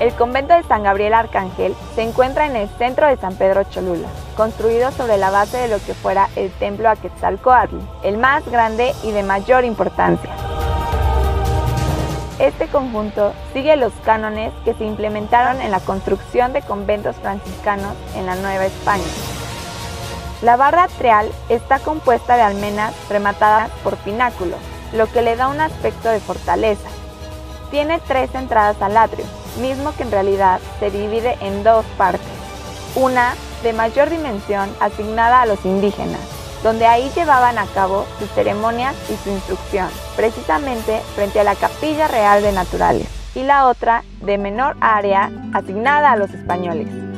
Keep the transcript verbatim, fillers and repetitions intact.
El convento de San Gabriel Arcángel se encuentra en el centro de San Pedro Cholula, construido sobre la base de lo que fuera el templo a Quetzalcóatl, el más grande y de mayor importancia. Este conjunto sigue los cánones que se implementaron en la construcción de conventos franciscanos en la Nueva España. La barra atrial está compuesta de almenas rematadas por pináculos, lo que le da un aspecto de fortaleza. Tiene tres entradas al atrio, mismo que en realidad se divide en dos partes. Una, de mayor dimensión, asignada a los indígenas, donde ahí llevaban a cabo sus ceremonias y su instrucción, precisamente frente a la Capilla Real de Naturales, y la otra, de menor área, asignada a los españoles.